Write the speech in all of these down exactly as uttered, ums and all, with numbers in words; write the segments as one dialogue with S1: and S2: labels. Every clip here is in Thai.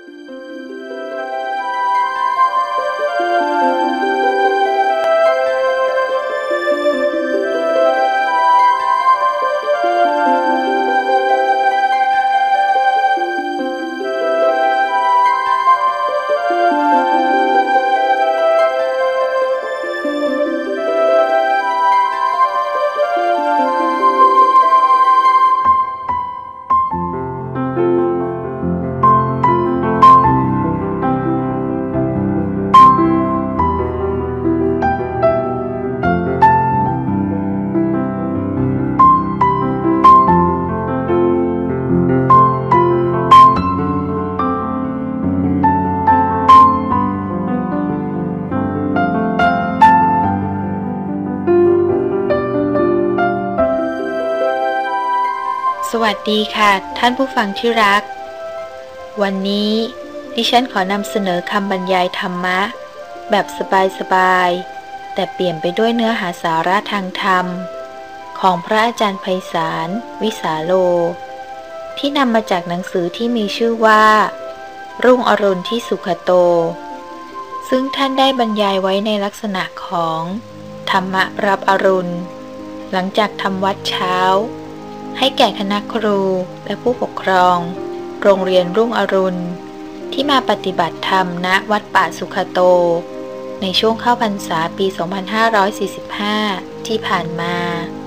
S1: สวัสดีค่ะท่านผู้ฟังที่รักวันนี้ดิฉันขอนำเสนอคำบรรยายธรรมะแบบสบายๆแต่เปลี่ยนไปด้วยเนื้อหาสาระทางธรรมของพระอาจารย์ไพศาลวิสาโลที่นำมาจากหนังสือที่มีชื่อว่ารุ่งอรุณที่สุขโตซึ่งท่านได้บรรยายไว้ในลักษณะของธรรมะรับอรุณหลังจากทำวัดเช้าให้แก่คณะครูและผู้ปกครองโรงเรียนรุ่งอรุณที่มาปฏิบัติธรรมณวัดป่าสุขโตในช่วงเข้าพรรษาปี สองพันห้าร้อยสี่สิบห้า ที่ผ่านมา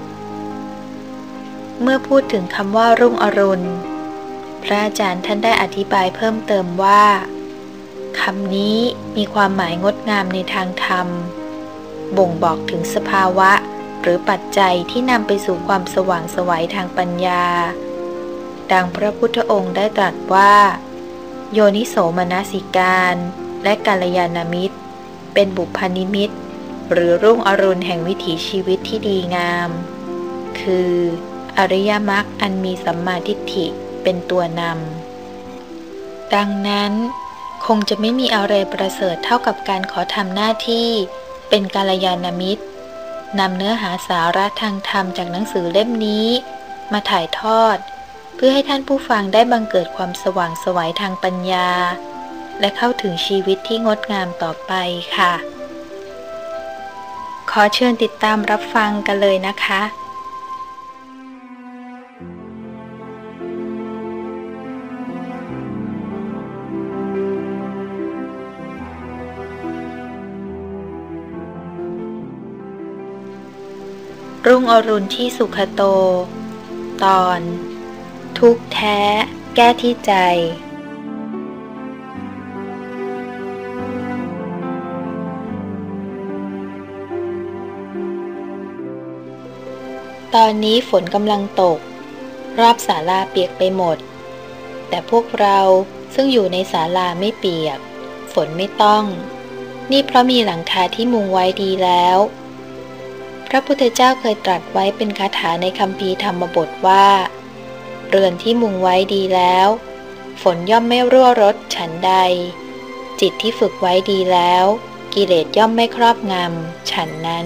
S1: เมื่อพูดถึงคำว่ารุ่งอรุณพระอาจารย์ท่านได้อธิบายเพิ่มเติมว่าคำนี้มีความหมายงดงามในทางธรรมบ่งบอกถึงสภาวะหรือปัจจัยที่นำไปสู่ความสว่างไสวทางปัญญาดังพระพุทธองค์ได้ตรัสว่าโยนิโสมนสิการและกัลยาณมิตรเป็นบุพนิมิตหรือรุ่งอรุณแห่งวิถีชีวิตที่ดีงามคืออริยมรรคอันมีสัมมาทิฏฐิเป็นตัวนำดังนั้นคงจะไม่มีอะไรประเสริฐเท่ากับการขอทำหน้าที่เป็นกัลยาณมิตรนำเนื้อหาสาระทางธรรมจากหนังสือเล่มนี้มาถ่ายทอดเพื่อให้ท่านผู้ฟังได้บังเกิดความสว่างไสวทางปัญญาและเข้าถึงชีวิตที่งดงามต่อไปค่ะขอเชิญติดตามรับฟังกันเลยนะคะรุ่งอรุณที่สุขโตตอนทุกข์แท้แก้ที่ใจตอนนี้ฝนกำลังตกรอบศาลาเปียกไปหมดแต่พวกเราซึ่งอยู่ในศาลาไม่เปียกฝนไม่ต้องนี่เพราะมีหลังคาที่มุงไว้ดีแล้วพระพุทธเจ้าเคยตรัสไว้เป็นคาถาในคัมภีร์ธรรมบทว่าเรือนที่มุงไว้ดีแล้วฝนย่อมไม่รั่วรดฉันใดจิตที่ฝึกไว้ดีแล้วกิเลสย่อมไม่ครอบงำฉันนั้น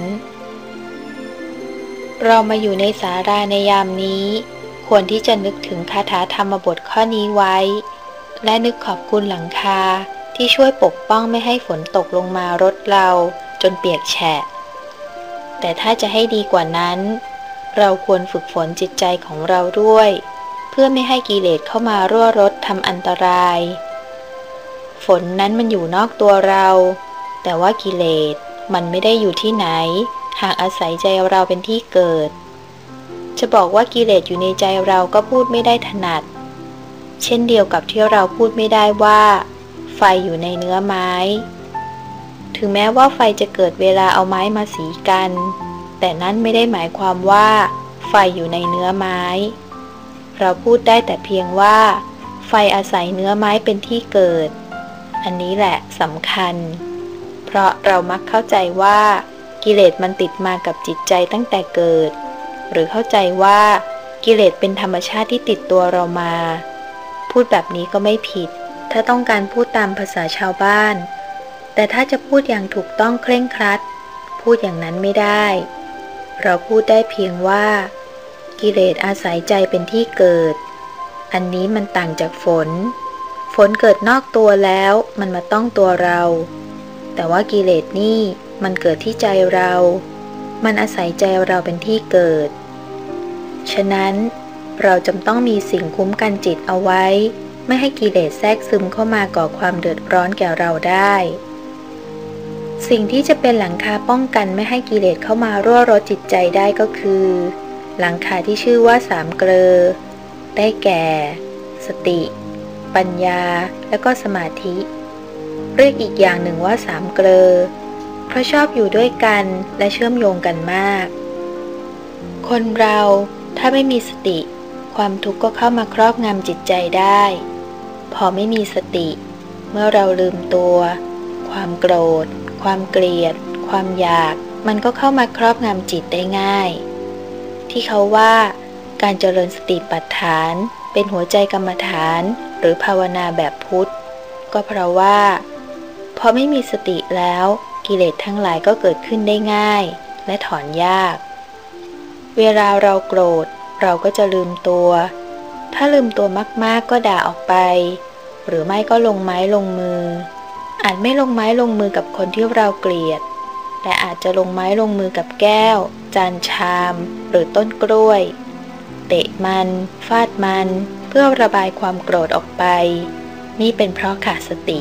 S1: เรามาอยู่ในศาลาในยามนี้ควรที่จะนึกถึงคาถาธรรมบทข้อนี้ไว้และนึกขอบคุณหลังคาที่ช่วยปกป้องไม่ให้ฝนตกลงมารดเราจนเปียกแฉะแต่ถ้าจะให้ดีกว่านั้นเราควรฝึกฝนจิตใจของเราด้วยเพื่อไม่ให้กิเลสเข้ามารั่วรดทำอันตรายฝนนั้นมันอยู่นอกตัวเราแต่ว่ากิเลสมันไม่ได้อยู่ที่ไหนหากอาศัยใจเราเป็นที่เกิดจะบอกว่ากิเลสอยู่ในใจเราก็พูดไม่ได้ถนัดเช่นเดียวกับที่เราพูดไม่ได้ว่าไฟอยู่ในเนื้อไม้ถึงแม้ว่าไฟจะเกิดเวลาเอาไม้มาสีกันแต่นั้นไม่ได้หมายความว่าไฟอยู่ในเนื้อไม้เราพูดได้แต่เพียงว่าไฟอาศัยเนื้อไม้เป็นที่เกิดอันนี้แหละสำคัญเพราะเรามักเข้าใจว่ากิเลสมันติดมากับจิตใจตั้งแต่เกิดหรือเข้าใจว่ากิเลสเป็นธรรมชาติที่ติดตัวเรามาพูดแบบนี้ก็ไม่ผิดถ้าต้องการพูดตามภาษาชาวบ้านแต่ถ้าจะพูดอย่างถูกต้องเคร่งครัดพูดอย่างนั้นไม่ได้เราพูดได้เพียงว่ากิเลสอาศัยใจเป็นที่เกิดอันนี้มันต่างจากฝนฝนเกิดนอกตัวแล้วมันมาต้องตัวเราแต่ว่ากิเลสนี่มันเกิดที่ใจเรามันอาศัยใจเราเป็นที่เกิดฉะนั้นเราจำต้องมีสิ่งคุ้มกันจิตเอาไว้ไม่ให้กิเลสแทรกซึมเข้ามาก่อความเดือดร้อนแก่เราได้สิ่งที่จะเป็นหลังคาป้องกันไม่ให้กิเลสเข้ามารั่วรดจิตใจได้ก็คือหลังคาที่ชื่อว่าสามเกลอได้แก่ สติ ปัญญาและก็สมาธิเรียกอีกอย่างหนึ่งว่าสามเกลอเพราะชอบอยู่ด้วยกันและเชื่อมโยงกันมากคนเราถ้าไม่มีสติความทุกข์ก็เข้ามาครอบงำจิตใจได้พอไม่มีสติเมื่อเราลืมตัวความโกรธความเกลียดความอยากมันก็เข้ามาครอบงำจิตได้ง่ายที่เขาว่าการเจริญสติปัฏฐานเป็นหัวใจกรรมฐานหรือภาวนาแบบพุทธก็เพราะว่าพอไม่มีสติแล้วกิเลสทั้งหลายก็เกิดขึ้นได้ง่ายและถอนยากเวลาเราโกรธเราก็จะลืมตัวถ้าลืมตัวมากๆก็ด่าออกไปหรือไม่ก็ลงไม้ลงมืออาจไม่ลงไม้ลงมือกับคนที่เราเกลียดแต่อาจจะลงไม้ลงมือกับแก้วจานชามหรือต้นกล้วยเตะมันฟาดมันเพื่อระบายความโกรธออกไปนี่เป็นเพราะขาดสติ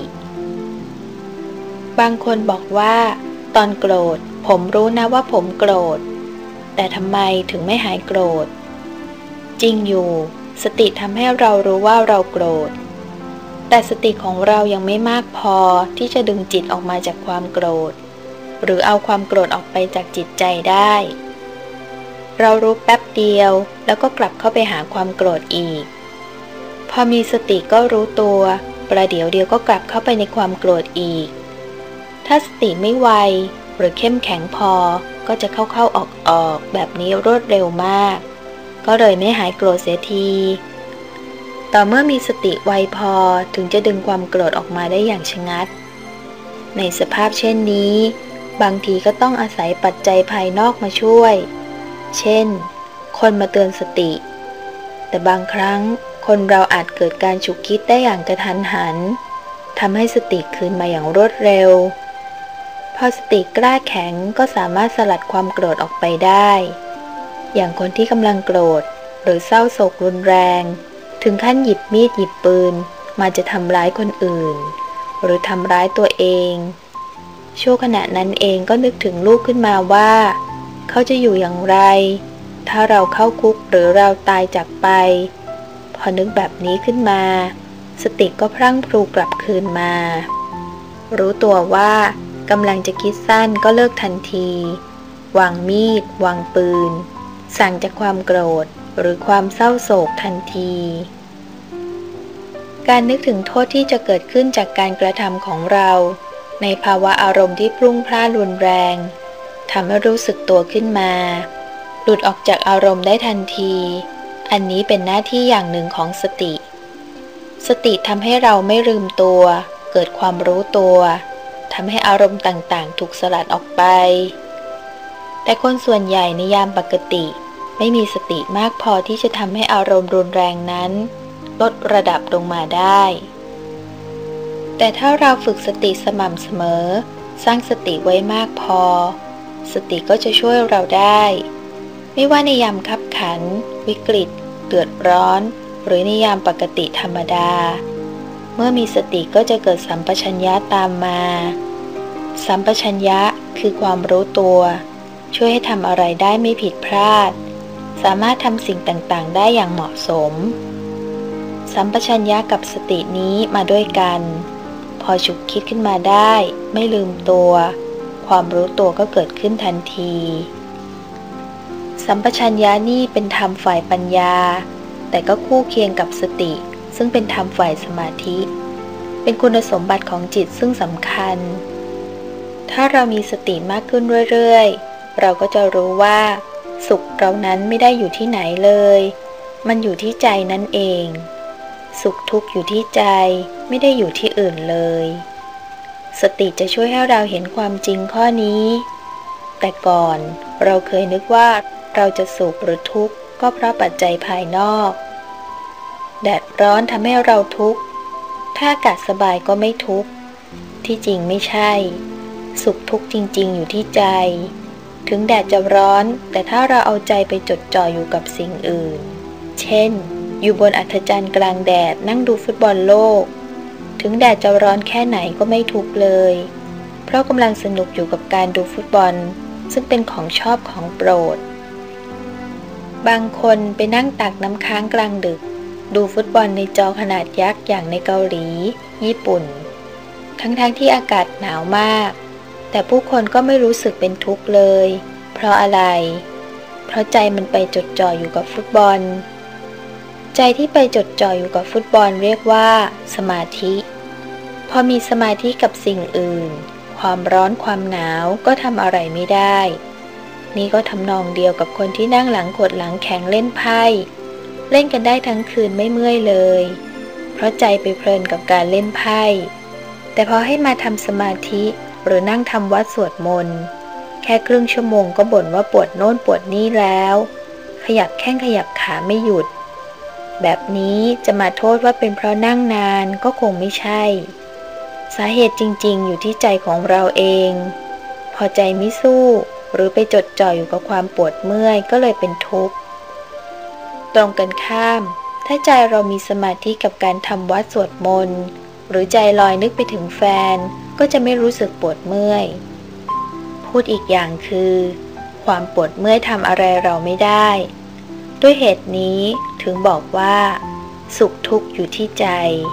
S1: บางคนบอกว่าตอนโกรธผมรู้นะว่าผมโกรธแต่ทำไมถึงไม่หายโกรธจริงอยู่สติทำให้เรารู้ว่าเราโกรธแต่สติของเรายังไม่มากพอที่จะดึงจิตออกมาจากความโกรธหรือเอาความโกรธออกไปจากจิตใจได้เรารู้แป๊บเดียวแล้วก็กลับเข้าไปหาความโกรธอีกพอมีสติก็รู้ตัวประเดี๋ยวเดียวก็กลับเข้าไปในความโกรธอีกถ้าสติไม่ไวหรือเข้มแข็งพอก็จะเข้าๆออกๆแบบนี้รวดเร็วมากก็เลยไม่หายโกรธเสียทีต่อเมื่อมีสติไวพอถึงจะดึงความโกรธออกมาได้อย่างชะงัดในสภาพเช่นนี้บางทีก็ต้องอาศัยปัจจัยภายนอกมาช่วยเช่นคนมาเตือนสติแต่บางครั้งคนเราอาจเกิดการฉุกคิดได้อย่างกระทันหันทำให้สติคืนมาอย่างรวดเร็วพอสติกล้าแข็งก็สามารถสลัดความโกรธออกไปได้อย่างคนที่กำลังโกรธหรือเศร้าโศกรุนแรงถึงขั้นหยิบมีดหยิบปืนมาจะทำร้ายคนอื่นหรือทำร้ายตัวเองช่วงขณะนั้นเองก็นึกถึงลูกขึ้นมาว่าเขาจะอยู่อย่างไรถ้าเราเข้าคุกหรือเราตายจากไปพอนึกแบบนี้ขึ้นมาสติก็พรั่งพรูกลับคืนมารู้ตัวว่ากำลังจะคิดสั้นก็เลิกทันทีวางมีดวางปืนสั่งจากความโกรธหรือความเศร้าโศกทันทีการนึกถึงโทษที่จะเกิดขึ้นจากการกระทำของเราในภาวะอารมณ์ที่พรุ่งพล่านรุนแรงทำให้รู้สึกตัวขึ้นมาหลุดออกจากอารมณ์ได้ทันทีอันนี้เป็นหน้าที่อย่างหนึ่งของสติสติทำให้เราไม่ลืมตัวเกิดความรู้ตัวทำให้อารมณ์ต่างๆถูกสลัดออกไปแต่คนส่วนใหญ่ในยามปกติไม่มีสติมากพอที่จะทำให้อารมณ์รุนแรงนั้นลดระดับลงมาได้แต่ถ้าเราฝึกสติสม่ำเสมอสร้างสติไว้มากพอสติก็จะช่วยเราได้ไม่ว่าในยามคับขันวิกฤตเดือดร้อนหรือในยามปกติธรรมดาเมื่อมีสติก็จะเกิดสัมปชัญญะตามมาสัมปชัญญะคือความรู้ตัวช่วยให้ทำอะไรได้ไม่ผิดพลาดสามารถทำสิ่งต่างๆได้อย่างเหมาะสมสัมปชัญญะกับสตินี้มาด้วยกันพอฉุกคิดขึ้นมาได้ไม่ลืมตัวความรู้ตัวก็เกิดขึ้นทันทีสัมปชัญญะนี่เป็นธรรมฝ่ายปัญญาแต่ก็คู่เคียงกับสติซึ่งเป็นธรรมฝ่ายสมาธิเป็นคุณสมบัติของจิตซึ่งสำคัญถ้าเรามีสติมากขึ้นเรื่อยๆเราก็จะรู้ว่าสุขเรานั้นไม่ได้อยู่ที่ไหนเลยมันอยู่ที่ใจนั่นเองสุขทุกข์อยู่ที่ใจไม่ได้อยู่ที่อื่นเลยสติจะช่วยให้เราเห็นความจริงข้อนี้แต่ก่อนเราเคยนึกว่าเราจะสุขหรือทุกข์ก็เพราะปัจจัยภายนอกแดดร้อนทำให้เราทุกข์ถ้าถ้าอากาศสบายก็ไม่ทุกข์ที่จริงไม่ใช่สุขทุกข์จริงๆอยู่ที่ใจถึงแดดจะร้อนแต่ถ้าเราเอาใจไปจดจ่ออยู่กับสิ่งอื่นเช่นอยู่บนอัฐจันทร์กลางแดดนั่งดูฟุตบอลโลกถึงแดดจะร้อนแค่ไหนก็ไม่ทุกข์เลยเพราะกำลังสนุกอยู่กับการดูฟุตบอลซึ่งเป็นของชอบของโปรดบางคนไปนั่งตักน้ำค้างกลางดึกดูฟุตบอลในจอขนาดยักษ์อย่างในเกาหลีญี่ปุ่นทั้งๆ ท, ที่อากาศหนาวมากแต่ผู้คนก็ไม่รู้สึกเป็นทุกข์เลยเพราะอะไรเพราะใจมันไปจดจ่ออยู่กับฟุตบอลใจที่ไปจดจ่ออยู่กับฟุตบอลเรียกว่าสมาธิพอมีสมาธิกับสิ่งอื่นความร้อนความหนาวก็ทำอะไรไม่ได้นี่ก็ทำนองเดียวกับคนที่นั่งหลังขดหลังแข็งเล่นไพ่เล่นกันได้ทั้งคืนไม่เมื่อยเลยเพราะใจไปเพลินกับการเล่นไพ่แต่พอให้มาทำสมาธิหรือนั่งทำวัดสวดมนต์แค่ครึ่งชั่วโมงก็บ่นว่าปวดโน่นปวดนี่แล้วขยับแข้งขยับขาไม่หยุดแบบนี้จะมาโทษว่าเป็นเพราะนั่งนานก็คงไม่ใช่สาเหตุจริงๆอยู่ที่ใจของเราเองพอใจไม่สู้หรือไปจดจ่ออยู่กับความปวดเมื่อยก็เลยเป็นทุกข์ตรงกันข้ามถ้าใจเรามีสมาธิกับการทำวัดสวดมนต์หรือใจลอยนึกไปถึงแฟนก็จะไม่รู้สึกปวดเมื่อยพูดอีกอย่างคือความปวดเมื่อยทำอะไรเราไม่ได้ด้วยเหตุนี้ถึงบอกว่าสุขทุกข์อยู่ที่ใจ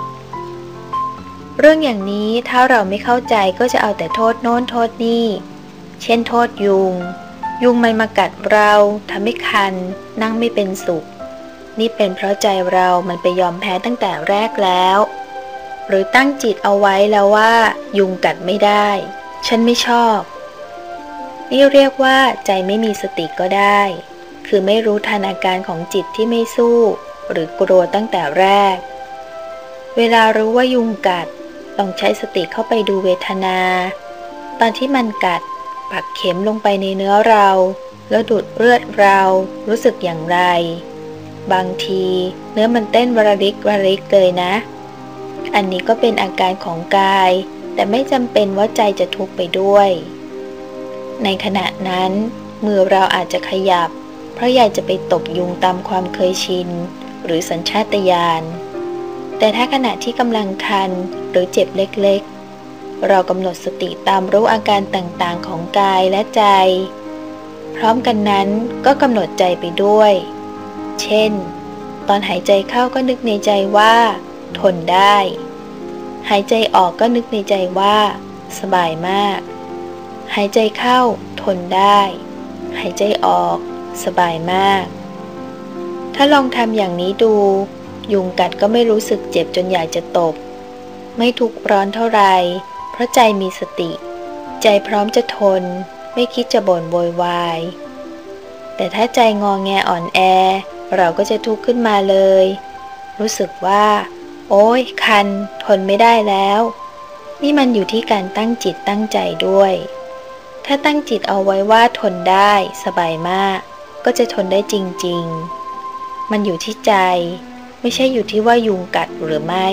S1: เรื่องอย่างนี้ถ้าเราไม่เข้าใจก็จะเอาแต่โทษโน้นโทษนี่เช่นโทษยุงยุงมันมากัดเราทำให้คันนั่งไม่เป็นสุขนี่เป็นเพราะใจเรามันไปยอมแพ้ตั้งแต่แรกแล้วหรือตั้งจิตเอาไว้แล้วว่ายุงกัดไม่ได้ฉันไม่ชอบนี่เรียกว่าใจไม่มีสติก็ได้คือไม่รู้ทันอาการของจิตที่ไม่สู้หรือกลัวตั้งแต่แรกเวลารู้ว่ายุงกัดลองใช้สติเข้าไปดูเวทนาตอนที่มันกัดปักเข็มลงไปในเนื้อเราแล้วดูดเลือดเรารู้สึกอย่างไรบางทีเนื้อมันเต้นวรริกวรริกเลยนะอันนี้ก็เป็นอาการของกายแต่ไม่จำเป็นว่าใจจะทุกข์ไปด้วยในขณะนั้นมือเราอาจจะขยับเพราะอยากจะไปตบยุงตามความเคยชินหรือสัญชาตญาณแต่ถ้าขณะที่กำลังคันหรือเจ็บเล็กๆเรากำหนดสติตามรู้อาการต่างๆของกายและใจพร้อมกันนั้นก็กำหนดใจไปด้วยเช่นตอนหายใจเข้าก็นึกในใจว่าทนได้หายใจออกก็นึกในใจว่าสบายมากหายใจเข้าทนได้หายใจออกสบายมากถ้าลองทำอย่างนี้ดูยุงกัดก็ไม่รู้สึกเจ็บจนอยากจะตบไม่ทุกข์ร้อนเท่าไรเพราะใจมีสติใจพร้อมจะทนไม่คิดจะบ่นโวยวายแต่ถ้าใจงอแงอ่อนแอเราก็จะทุกข์ขึ้นมาเลยรู้สึกว่าโอ๊ยคันทนไม่ได้แล้วนี่มันอยู่ที่การตั้งจิตตั้งใจด้วยถ้าตั้งจิตเอาไว้ว่าทนได้สบายมากก็จะทนได้จริงๆมันอยู่ที่ใจไม่ใช่อยู่ที่ว่ายุงกัดหรือไม่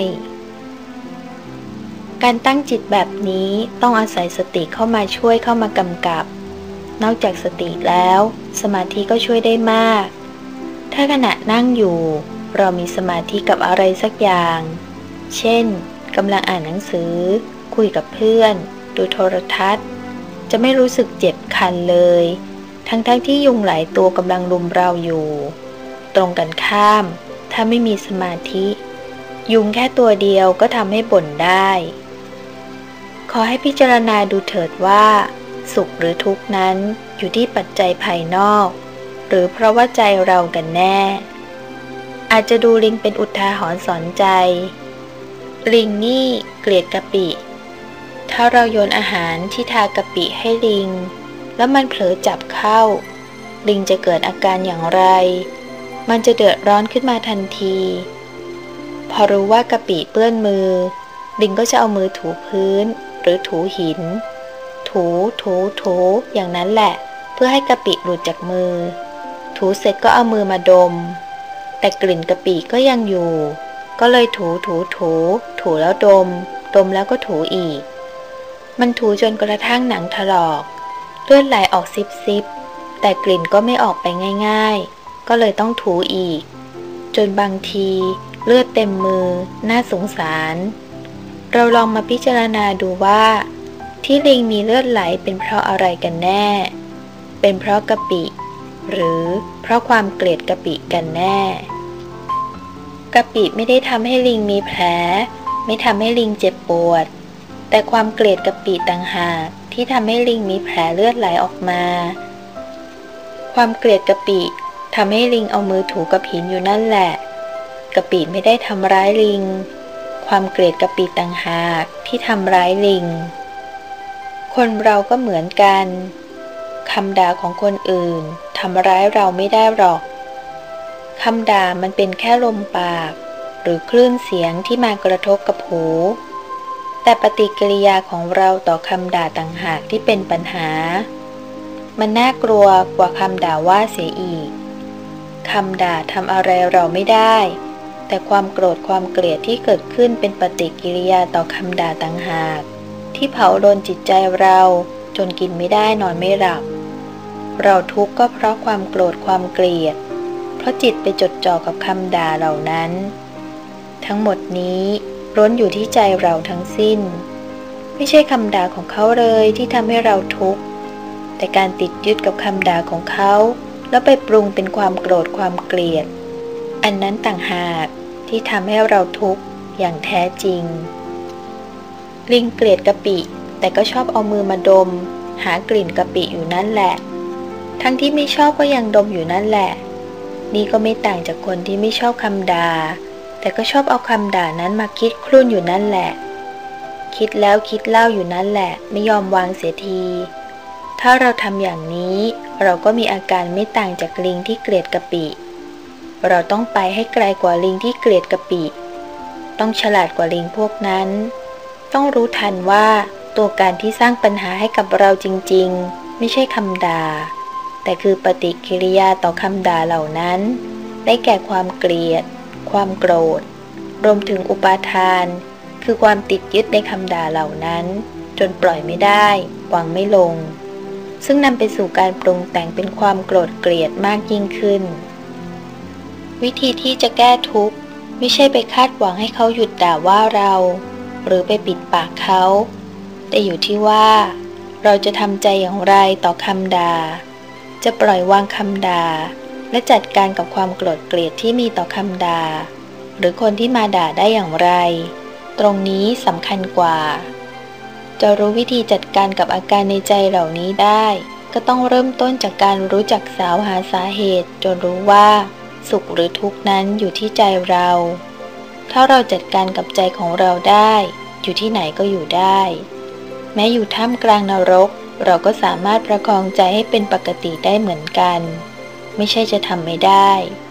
S1: การตั้งจิตแบบนี้ต้องอาศัยสติเข้ามาช่วยเข้ามากำกับนอกจากสติแล้วสมาธิก็ช่วยได้มากถ้าขณะนั่งอยู่เรามีสมาธิกับอะไรสักอย่างเช่นกำลังอ่านหนังสือคุยกับเพื่อนดูโทรทัศน์จะไม่รู้สึกเจ็บคันเลยทั้งๆ ท, ที่ยุงหลายตัวกำลังรุมเราอยู่ตรงกันข้ามถ้าไม่มีสมาธิยุงแค่ตัวเดียวก็ทำให้บ่นได้ขอให้พิจารณาดูเถิดว่าสุขหรือทุกข์นั้นอยู่ที่ปัจจัยภายนอกหรือเพราะว่าใจเรากันแน่อาจจะดูลิงเป็นอุทาหรณ์สอนใจลิงนี่เกลียดกะปิถ้าเราโยนอาหารที่ทากะปิให้ลิงแล้วมันเผลอจับเข้าลิงจะเกิดอาการอย่างไรมันจะเดือดร้อนขึ้นมาทันทีพอรู้ว่ากะปิเปื้อนมือลิงก็จะเอามือถูพื้นหรือถูหินถูถูถูอย่างนั้นแหละเพื่อให้กะปิหลุดจากมือถูเสร็จก็เอามือมาดมแต่กลิ่นกะปิก็ยังอยู่ก็เลยถูถูถูถูแล้วดมดมแล้วก็ถูอีกมันถูจนกระทั่งหนังถลอกเลือดไหลออกซิบซิบแต่กลิ่นก็ไม่ออกไปง่ายๆก็เลยต้องถูอีกจนบางทีเลือดเต็มมือน่าสงสารเราลองมาพิจารณาดูว่าที่ลิงมีเลือดไหลเป็นเพราะอะไรกันแน่เป็นเพราะกะปิหรือเพราะความเกลียดกะปิกันแน่กะปิไม่ได้ทำให้ลิงมีแผลไม่ทำให้ลิงเจ็บปวดแต่ความเกลียดกะปิต่างหากที่ทำให้ลิงมีแผลเลือดไหลออกมาความเกลียดกะปิทำให้ลิงเอามือถูกับหินอยู่นั่นแหละกะปิไม่ได้ทำร้ายลิงความเกลียดกะปิต่างหากที่ทำร้ายลิงคนเราก็เหมือนกันคำด่าของคนอื่นทำร้ายเราไม่ได้หรอกคำด่ามันเป็นแค่ลมปากหรือคลื่นเสียงที่มากระทบกับหูแต่ปฏิกิริยาของเราต่อคำด่าต่างหากที่เป็นปัญหามันน่ากลัวกว่าคำด่าว่าเสียอีกคำด่าทำอะไรเราไม่ได้แต่ความโกรธความเกลียดที่เกิดขึ้นเป็นปฏิกิริยาต่อคำด่าต่างหากที่เผาโดนจิตใจเราจนกินไม่ได้นอนไม่หลับเราทุกข์ก็เพราะความโกรธความเกลียดเพราะจิตไปจดจ่อกับคำด่าเหล่านั้นทั้งหมดนี้ล้วนอยู่ที่ใจเราทั้งสิ้นไม่ใช่คำด่าของเขาเลยที่ทำให้เราทุกข์แต่การติดยึดกับคำด่าของเขาแล้วไปปรุงเป็นความโกรธความเกลียดอันนั้นต่างหากที่ทำให้เราทุกข์อย่างแท้จริงลิงเกลียดกะปิแต่ก็ชอบเอามือมาดมหากลิ่นกะปิอยู่นั่นแหละทั้งที่ไม่ชอบก็ยังดมอยู่นั่นแหละนี่ก็ไม่ต่างจากคนที่ไม่ชอบคำด่าแต่ก็ชอบเอาคำด่านั้นมาคิดครุ่นอยู่นั่นแหละคิดแล้วคิดเล่าอยู่นั่นแหละไม่ยอมวางเสียทีถ้าเราทำอย่างนี้เราก็มีอาการไม่ต่างจากลิงที่เกลียดกะปิเราต้องไปให้ไกลกว่าลิงที่เกลียดกะปิต้องฉลาดกว่าลิงพวกนั้นต้องรู้ทันว่าตัวการที่สร้างปัญหาให้กับเราจริงๆไม่ใช่คำด่าแต่คือปฏิกิริยาต่อคำด่าเหล่านั้นได้แก่ความเกลียดความโกรธรวมถึงอุปาทานคือความติดยึดในคำด่าเหล่านั้นจนปล่อยไม่ได้วางไม่ลงซึ่งนำไปสู่การปรุงแต่งเป็นความโกรธเกลียดมากยิ่งขึ้นวิธีที่จะแก้ทุกข์ไม่ใช่ไปคาดหวังให้เขาหยุดด่าว่าเราหรือไปปิดปากเขาแต่อยู่ที่ว่าเราจะทำใจอย่างไรต่อคำด่าจะปล่อยวางคำด่าและจัดการกับความโกรธเกลียดที่มีต่อคำด่าหรือคนที่มาด่าได้อย่างไรตรงนี้สำคัญกว่าจะรู้วิธีจัดการกับอาการในใจเหล่านี้ได้ก็ต้องเริ่มต้นจากการรู้จักสาวหาสาเหตุจนรู้ว่าสุขหรือทุกข์นั้นอยู่ที่ใจเราถ้าเราจัดการกับใจของเราได้อยู่ที่ไหนก็อยู่ได้แม้อยู่ท่ามกลางนรกเราก็สามารถประคองใจให้เป็นปกติได้เหมือนกันไม่ใช่จะทำไม่ได้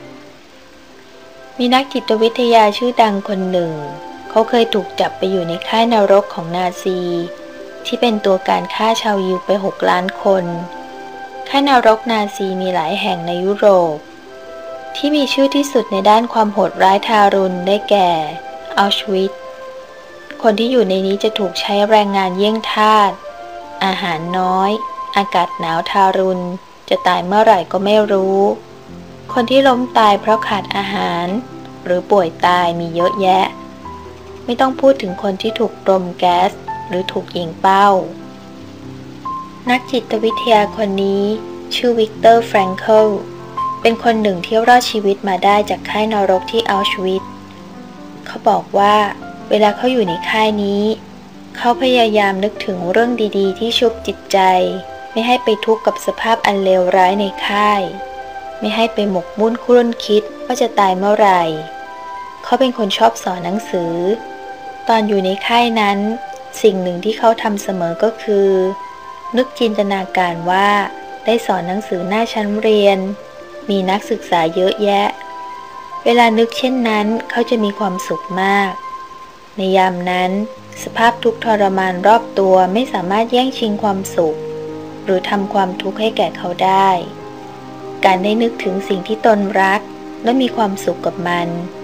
S1: มีนักจิตวิทยาชื่อดังคนหนึ่งเขาเคยถูกจับไปอยู่ในค่ายนรกของนาซีที่เป็นตัวการฆ่าชาวยิวไปหกล้านคนค่ายนรกนาซีมีหลายแห่งในยุโรปที่มีชื่อที่สุดในด้านความโหดร้ายทารุณได้แก่อัลชวิตซ์คนที่อยู่ในนี้จะถูกใช้แรงงานเยี่ยงทาสอาหารน้อยอากาศหนาวทารุณจะตายเมื่อไหร่ก็ไม่รู้คนที่ล้มตายเพราะขาดอาหารหรือป่วยตายมีเยอะแยะไม่ต้องพูดถึงคนที่ถูกรมแก๊สหรือถูกยิงเป้านักจิตวิทยาคนนี้ชื่อวิกเตอร์แฟรงเคิลเป็นคนหนึ่งที่รอดชีวิตมาได้จากค่ายนรกที่อัลชวิตซ์เขาบอกว่าเวลาเขาอยู่ในค่ายนี้เขาพยายามนึกถึงเรื่องดีๆที่ชุบจิตใจไม่ให้ไปทุกข์กับสภาพอันเลวร้ายในค่ายไม่ให้ไปหมกมุ่นครุ่นคิดว่าจะตายเมื่อไหร่เขาเป็นคนชอบสอนหนังสือตอนอยู่ในค่ายนั้นสิ่งหนึ่งที่เขาทำเสมอก็คือนึกจินตนาการว่าได้สอนหนังสือหน้าชั้นเรียนมีนักศึกษาเยอะแยะเวลานึกเช่นนั้นเขาจะมีความสุขมากในยามนั้นสภาพทุกข์ทรมานรอบตัวไม่สามารถแย่งชิงความสุขหรือทำความทุกข์ให้แก่เขาได้การได้นึกถึงสิ่งที่ตนรักและมีความสุขกับมันท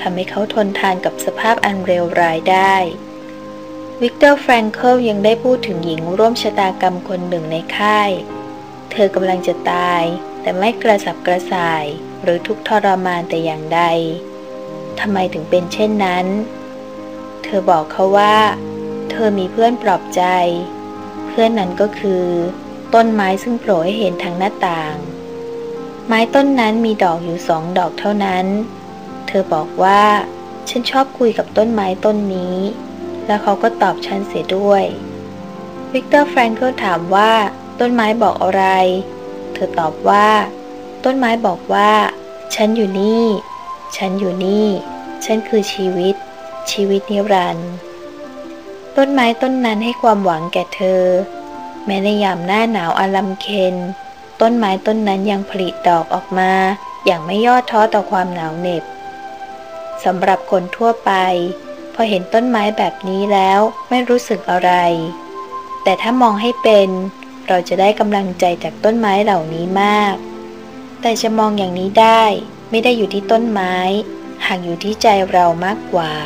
S1: ทำให้เขาทนทานกับสภาพอันเลวร้ายได้วิกเตอร์แฟรงเคิลยังได้พูดถึงหญิงร่วมชะตากรรมคนหนึ่งในค่ายเธอกำลังจะตายแต่ไม่กระสับกระส่ายหรือทุกข์ทรมานแต่อย่างใดทำไมถึงเป็นเช่นนั้นเธอบอกเขาว่าเธอมีเพื่อนปลอบใจเพื่อนนั้นก็คือต้นไม้ซึ่งโผล่ให้เห็นทางหน้าต่างไม้ต้นนั้นมีดอกอยู่สองดอกเท่านั้นเธอบอกว่าฉันชอบคุยกับต้นไม้ต้นนี้แล้วเขาก็ตอบฉันเสียด้วยวิกเตอร์แฟรงเคิลถามว่าต้นไม้บอกอะไรเธอตอบว่าต้นไม้บอกว่าฉันอยู่นี่ฉันอยู่นี่ฉันคือชีวิตชีวิตนิรันดร์ต้นไม้ต้นนั้นให้ความหวังแก่เธอแม้ในยามหน้าหนาวอาลัมเคนต้นไม้ต้นนั้นยังผลิดอกออกมาอย่างไม่ย่อท้อต่อความหนาวเหน็บสำหรับคนทั่วไปพอเห็นต้นไม้แบบนี้แล้วไม่รู้สึกอะไรแต่ถ้ามองให้เป็นเราจะได้กำลังใจจากต้นไม้เหล่านี้มากแต่จะมองอย่างนี้ได้ไม่ได้อยู่ที่ต้นไม้หากอยู่ที่ใจเรามากกว่า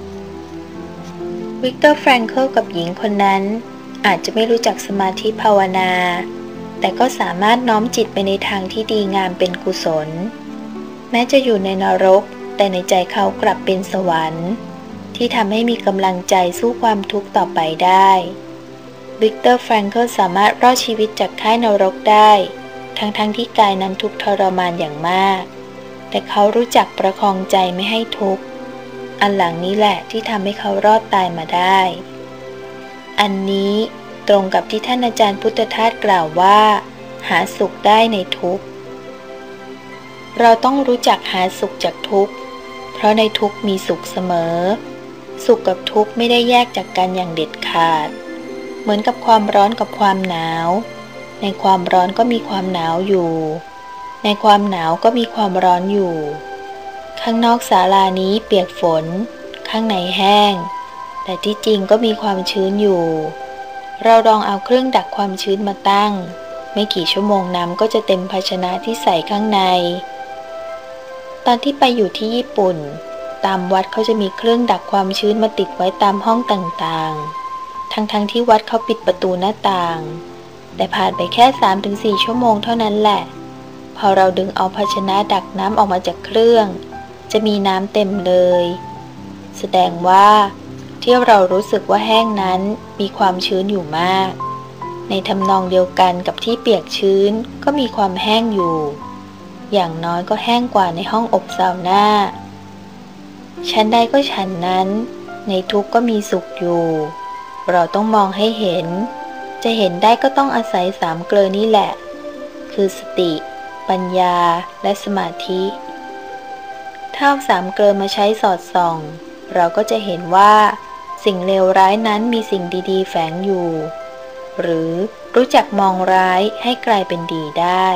S1: วิกเตอร์แฟรงเคิลกับหญิงคนนั้นอาจจะไม่รู้จักสมาธิภาวนาแต่ก็สามารถน้อมจิตไปในทางที่ดีงามเป็นกุศลแม้จะอยู่ในนรกแต่ในใจเขากลับเป็นสวรรค์ที่ทำให้มีกำลังใจสู้ความทุกข์ต่อไปได้วิกเตอร์แฟรงเคิลสามารถรอดชีวิตจากค่ายนรกได้ทั้งๆ ท, ที่กายนั้นทุกข์ทรมานอย่างมากแต่เขารู้จักประคองใจไม่ให้ทุกข์อันหลังนี้แหละที่ทำให้เขารอดตายมาได้อันนี้ตรงกับที่ท่านอาจารย์พุทธทาสกล่าวว่าหาสุขได้ในทุกข์เราต้องรู้จักหาสุขจากทุกข์เพราะในทุกข์มีสุขเสมอสุขกับทุกข์ไม่ได้แยกจากกันอย่างเด็ดขาดเหมือนกับความร้อนกับความหนาวในความร้อนก็มีความหนาวอยู่ในความหนาวก็มีความร้อนอยู่ข้างนอกศาลานี้เปียกฝนข้างในแห้งแต่ที่จริงก็มีความชื้นอยู่เราลองเอาเครื่องดักความชื้นมาตั้งไม่กี่ชั่วโมงน้ำก็จะเต็มภาชนะที่ใส่ข้างในตอนที่ไปอยู่ที่ญี่ปุ่นตามวัดเขาจะมีเครื่องดักความชื้นมาติดไว้ตามห้องต่างๆทั้งๆ ท, ที่วัดเขาปิดประตูหน้าต่างแต่ผ่านไปแค่ สามถึงสี่ ชั่วโมงเท่านั้นแหละพอเราดึงเอาภาชนะดักน้ำออกมาจากเครื่องจะมีน้ำเต็มเลยแสดงว่าที่เรารู้สึกว่าแห้งนั้นมีความชื้นอยู่มากในทำนองเดียวกันกับที่เปียกชื้นก็มีความแห้งอยู่อย่างน้อยก็แห้งกว่าในห้องอบซาวน่าชั้นใดก็ชั้นนั้นในทุกข์ก็มีสุขอยู่เราต้องมองให้เห็นจะเห็นได้ก็ต้องอาศัยสามเกลอนี่แหละคือสติปัญญาและสมาธิถ้าเอาสามเกลอมาใช้สอดส่องเราก็จะเห็นว่าสิ่งเลวร้ายนั้นมีสิ่งดีๆแฝงอยู่หรือรู้จักมองร้ายให้กลายเป็นดีได้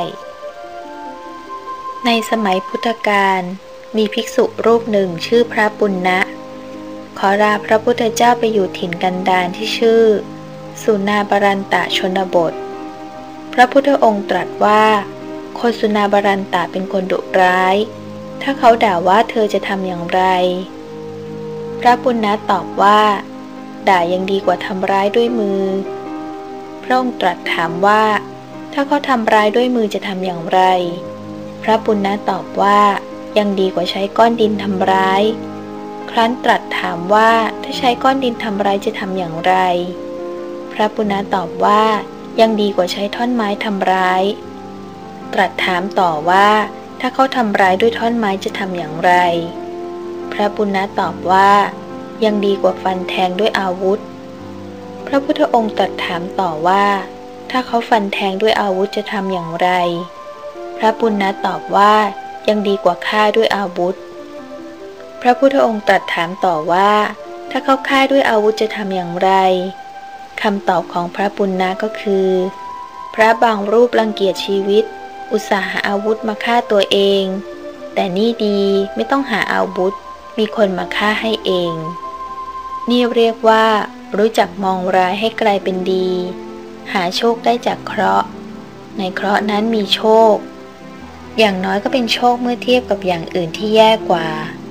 S1: ในสมัยพุทธกาลมีภิกษุรูปหนึ่งชื่อพระปุณณะขอลาพระพุทธเจ้าไปอยู่ถิ่นกันดารที่ชื่อสุนาบรันตะชนบทพระพุทธองค์ตรัสว่าคนสุนาบรันตะเป็นคนดุร้ายถ้าเขาด่าว่าเธอจะทำอย่างไรพระปุณณะตอบว่าด่ายังดีกว่าทำร้ายด้วยมือพระองค์ตรัสถามว่าถ้าเขาทำร้ายด้วยมือจะทำอย่างไรพระปุณณะตอบว่ายังดีกว่าใช้ก้อนดินทำร้ายครั้นตรัสถามว่าถ้าใช้ก้อนดินทำร้ายจะทำอย่างไรพระปุณณะตอบว่ายังดีกว่าใช้ท่อนไม้ทำร้ายตรัสถามต่อว่าถ้าเขาทำร้ายด้วยท่อนไม้จะทำอย่างไรพระปุณณะตอบว่ายังดีกว่าฟันแทงด้วยอาวุธพระพุทธองค์ตรัสถามต่อว่าถ้าเขาฟันแทงด้วยอาวุธจะทำอย่างไรพระปุณณะตอบว่ายังดีกว่าฆ่าด้วยอาวุธพระพุทธองค์ตรัสถามต่อว่าถ้าเขาฆ่าด้วยอาวุธจะทำอย่างไรคำตอบของพระปุณณะก็คือพระบางรูปรังเกียจชีวิตอุตส่าห์หาอาวุธมาฆ่าตัวเองแต่นี่ดีไม่ต้องหาอาวุธมีคนมาฆ่าให้เองนี่เรียกว่ารู้จักมองร้ายให้กลายเป็นดีหาโชคได้จากเคราะห์ในเคราะห์นั้นมีโชคอย่างน้อยก็เป็นโชคเมื่อเทียบกับอย่างอื่นที่แย่กว่า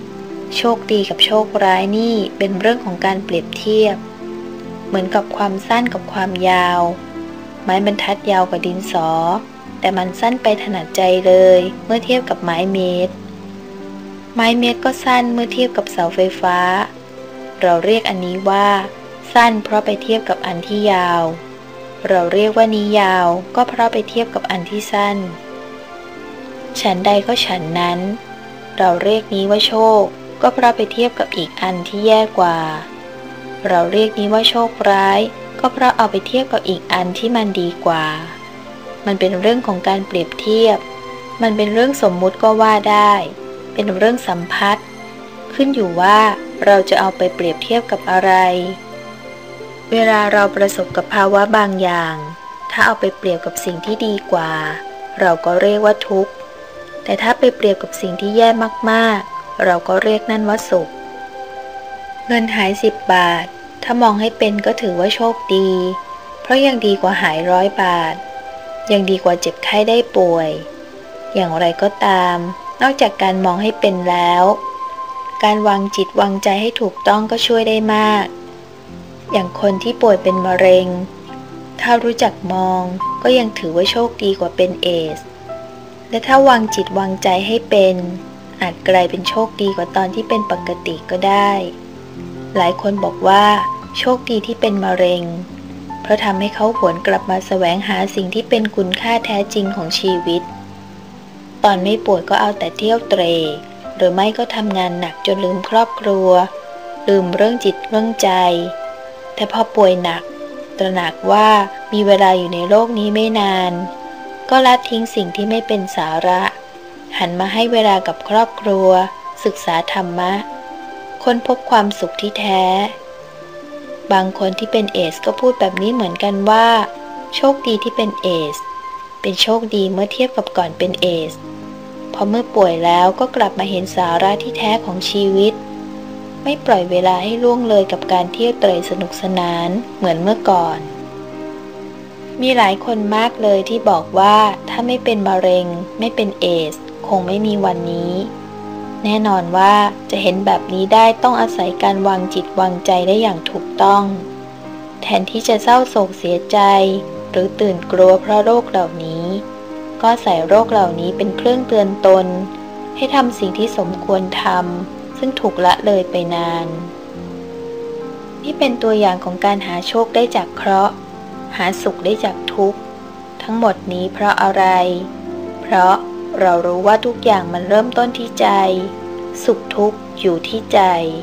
S1: โชคดีกับโชคร้ายนี่เป็นเรื่องของการเปรียบเทียบเหมือนกับความสั้นกับความยาวไม้บรรทัดยาวกว่าดินสอแต่มันสั้นไปถนัดใจเลยเมื่อเทียบกับไม้เมตรไม้เมตรก็สั้นเมื่อเทียบกับเสาไฟฟ้าเราเรียกอันนี้ว่าสั้นเพราะไปเทียบกับอันที่ยาวเราเรียกว่านี้ยาวก็เพราะไปเทียบกับอันที่สั้นฉันใดก็ฉันนั้นเราเรียกนี้ว่าโชคก็เพราะไปเทียบกับอีกอันที่แย่กว่าเราเรียกนี้ว่าโชคร้ายก็เพราะเอาไปเทียบกับอีกอันที่มันดีกว่ามันเป็นเรื่องของการเปรียบเทียบมันเป็นเรื่องสมมุติก็ว่าได้เป็นเรื่องสัมพัทธ์ขึ้นอยู่ว่าเราจะเอาไปเปรียบเทียบกับอะไรเวลาเราประสบกับภาวะบางอย่างถ้าเอาไปเปรียบกับสิ่งที่ดีกว่าเราก็เรียกว่าทุกข์แต่ถ้าไปเปรียบกับสิ่งที่แย่มากๆเราก็เรียกนั่นว่าสุขเงินหายสิบบาทถ้ามองให้เป็นก็ถือว่าโชคดีเพราะยังดีกว่าหายร้อยบาทยังดีกว่าเจ็บไข้ได้ป่วยอย่างไรก็ตามนอกจากการมองให้เป็นแล้วการวางจิตวางใจให้ถูกต้องก็ช่วยได้มากอย่างคนที่ป่วยเป็นมะเร็งถ้ารู้จักมองก็ยังถือว่าโชคดีกว่าเป็นเอดส์และถ้าวางจิตวางใจให้เป็นอาจกลายเป็นโชคดีกว่าตอนที่เป็นปกติก็ได้หลายคนบอกว่าโชคดีที่เป็นมะเร็งเพราะทำให้เขาหวนกลับมาแสวงหาสิ่งที่เป็นคุณค่าแท้จริงของชีวิตตอนไม่ป่วยก็เอาแต่เที่ยวเตร่หรือไม่ก็ทำงานหนักจนลืมครอบครัวลืมเรื่องจิตเรื่องใจแต่พอป่วยหนักตระหนักว่ามีเวลาอยู่ในโลกนี้ไม่นานก็ละทิ้งสิ่งที่ไม่เป็นสาระหันมาให้เวลากับครอบครัวศึกษาธรรมะค้นพบความสุขที่แท้บางคนที่เป็นเอดส์ก็พูดแบบนี้เหมือนกันว่าโชคดีที่เป็นเอดส์เป็นโชคดีเมื่อเทียบกับก่อนเป็นเอดส์พอเมื่อป่วยแล้วก็กลับมาเห็นสาระที่แท้ของชีวิตไม่ปล่อยเวลาให้ล่วงเลยกับการเที่ยวเตร่สนุกสนานเหมือนเมื่อก่อนมีหลายคนมากเลยที่บอกว่าถ้าไม่เป็นมะเร็งไม่เป็นเอดส์คงไม่มีวันนี้แน่นอนว่าจะเห็นแบบนี้ได้ต้องอาศัยการวางจิตวางใจได้อย่างถูกต้องแทนที่จะเศร้าโศกเสียใจหรือตื่นกลัวเพราะโรคเหล่านี้ก็ใส่โรคเหล่านี้เป็นเครื่องเตือนตนให้ทำสิ่งที่สมควรทำซึ่งถูกละเลยไปนานนี่เป็นตัวอย่างของการหาโชคได้จากเคราะห์หาสุขได้จากทุกข์ทั้งหมดนี้เพราะอะไรเพราะเรารู้ว่าทุกอย่างมันเริ่มต้นที่ใจสุขทุกข์อยู่ที่ใจ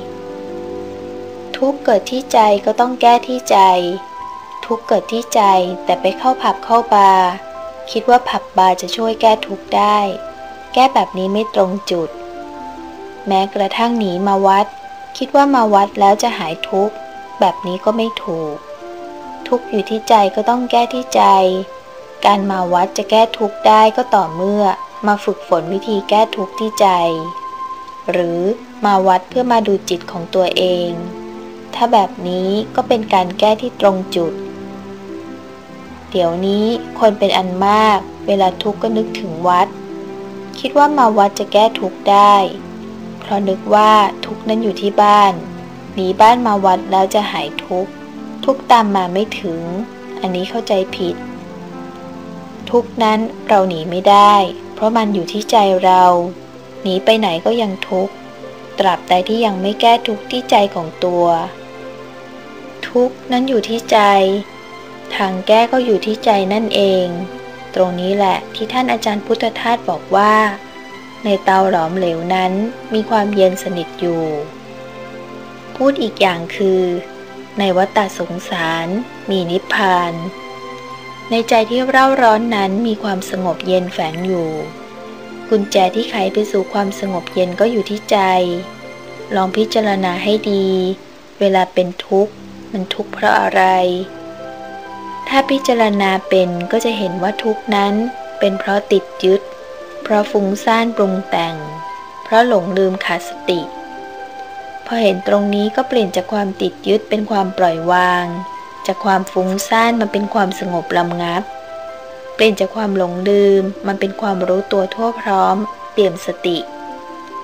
S1: ทุกข์เกิดที่ใจก็ต้องแก้ที่ใจทุกข์เกิดที่ใจแต่ไปเข้าผับเข้าบาร์คิดว่าผับบาร์จะช่วยแก้ทุกข์ได้แก้แบบนี้ไม่ตรงจุดแม้กระทั่งหนีมาวัดคิดว่ามาวัดแล้วจะหายทุกข์แบบนี้ก็ไม่ถูกทุกข์อยู่ที่ใจก็ต้องแก้ที่ใจการมาวัดจะแก้ทุกข์ได้ก็ต่อเมื่อมาฝึกฝนวิธีแก้ทุกข์ที่ใจหรือมาวัดเพื่อมาดูจิตของตัวเองถ้าแบบนี้ก็เป็นการแก้ที่ตรงจุดเดี๋ยวนี้คนเป็นอันมากเวลาทุกข์ก็นึกถึงวัดคิดว่ามาวัดจะแก้ทุกข์ได้เพราะนึกว่าทุกข์นั้นอยู่ที่บ้านหนีบ้านมาวัดแล้วจะหายทุกข์ทุกข์ตามมาไม่ถึงอันนี้เข้าใจผิดทุกข์นั้นเราหนีไม่ได้เพราะมันอยู่ที่ใจเราหนีไปไหนก็ยังทุกข์ตราบใดที่ยังไม่แก้ทุกข์ที่ใจของตัวทุกข์นั้นอยู่ที่ใจทางแก้ก็อยู่ที่ใจนั่นเองตรงนี้แหละที่ท่านอาจารย์พุทธทาสบอกว่าในเตาหลอมเหลวนั้นมีความเย็นสนิทอยู่พูดอีกอย่างคือในวัฏฏสงสารมีนิพพานในใจที่เร่าร้อนนั้นมีความสงบเย็นแฝงอยู่กุญแจที่ไขไปสู่ความสงบเย็นก็อยู่ที่ใจลองพิจารณาให้ดีเวลาเป็นทุกข์มันทุกข์เพราะอะไรถ้าพิจารณาเป็นก็จะเห็นว่าทุกข์นั้นเป็นเพราะติดยึดเพราะฟุ้งซ่านปรุงแต่งเพราะหลงลืมขาดสติพอเห็นตรงนี้ก็เปลี่ยนจากความติดยึดเป็นความปล่อยวางจากความฟุ้งซ่านมาเป็นความสงบลำงับเปลี่ยนจากความหลงลืมมันเป็นความรู้ตัวทั่วพร้อมเปี่ยมสติท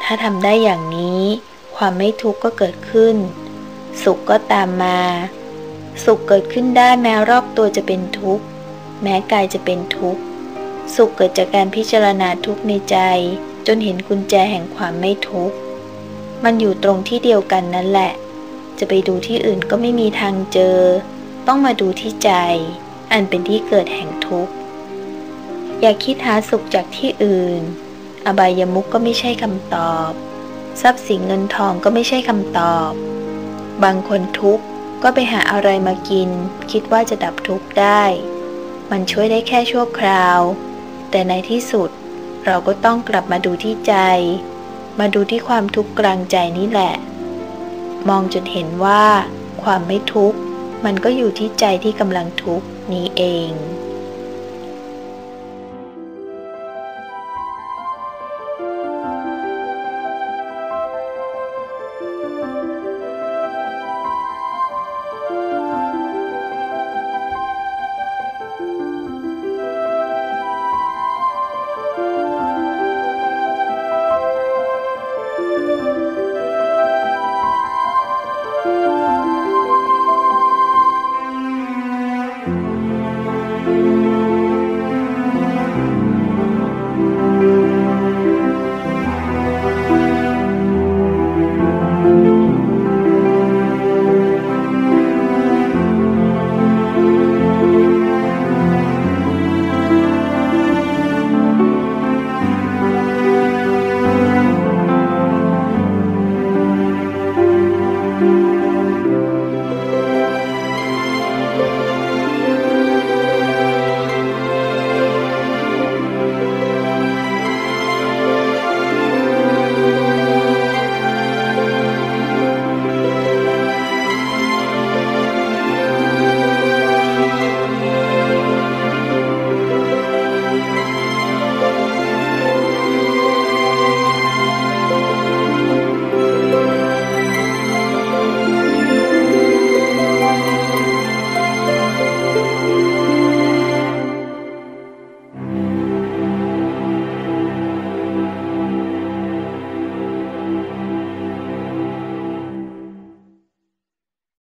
S1: ถ้าทำได้อย่างนี้ความไม่ทุกข์ก็เกิดขึ้นสุขก็ตามมาสุขเกิดขึ้นได้แม้รอบตัวจะเป็นทุกข์แม้กายจะเป็นทุกข์สุขเกิดจากการพิจารณาทุกข์ในใจจนเห็นกุญแจแห่งความไม่ทุกข์มันอยู่ตรงที่เดียวกันนั่นแหละจะไปดูที่อื่นก็ไม่มีทางเจอต้องมาดูที่ใจอันเป็นที่เกิดแห่งทุกข์อย่าคิดหาสุขจากที่อื่นอบายมุขก็ไม่ใช่คำตอบทรัพย์สินเงินทองก็ไม่ใช่คำตอบบางคนทุกข์ก็ไปหาอะไรมากินคิดว่าจะดับทุกข์ได้มันช่วยได้แค่ชั่วคราวแต่ในที่สุดเราก็ต้องกลับมาดูที่ใจมาดูที่ความทุกข์กลางใจนี่แหละมองจนเห็นว่าความไม่ทุกข์มันก็อยู่ที่ใจที่กำลังทุกข์นี้เอง